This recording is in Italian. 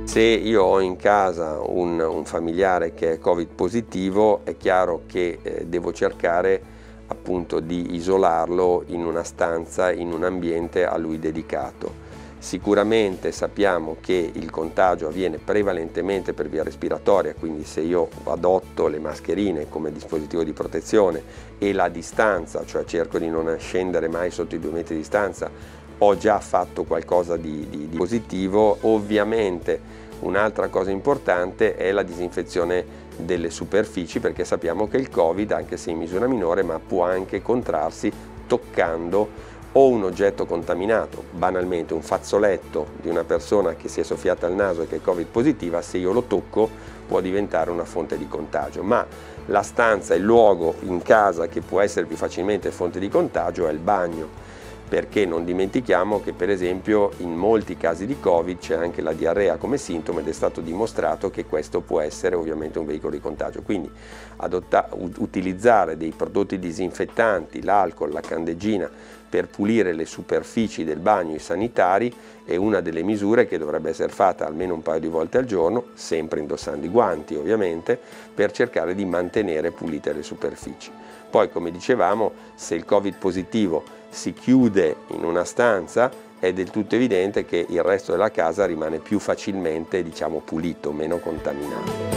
Se io ho in casa un familiare che è Covid positivo, è chiaro che devo cercare appunto di isolarlo in una stanza, in un ambiente a lui dedicato. Sicuramente sappiamo che il contagio avviene prevalentemente per via respiratoria, quindi se io adotto le mascherine come dispositivo di protezione e la distanza, cioè cerco di non scendere mai sotto i 2 metri di distanza, ho già fatto qualcosa di positivo. Ovviamente un'altra cosa importante è la disinfezione delle superfici, perché sappiamo che il Covid, anche se in misura minore, ma può anche contrarsi toccando o un oggetto contaminato, banalmente un fazzoletto di una persona che si è soffiata al naso e che è Covid positiva, se io lo tocco può diventare una fonte di contagio. Ma la stanza, il luogo in casa che può essere più facilmente fonte di contagio è il bagno, perché non dimentichiamo che per esempio in molti casi di Covid c'è anche la diarrea come sintomo ed è stato dimostrato che questo può essere ovviamente un veicolo di contagio. Quindi utilizzare dei prodotti disinfettanti, l'alcol, la candeggina, per pulire le superfici del bagno, i sanitari, è una delle misure che dovrebbe essere fatta almeno un paio di volte al giorno, sempre indossando i guanti ovviamente, per cercare di mantenere pulite le superfici. Poi, come dicevamo, se il Covid positivo si chiude in una stanza, è del tutto evidente che il resto della casa rimane più facilmente, diciamo, pulito, meno contaminato.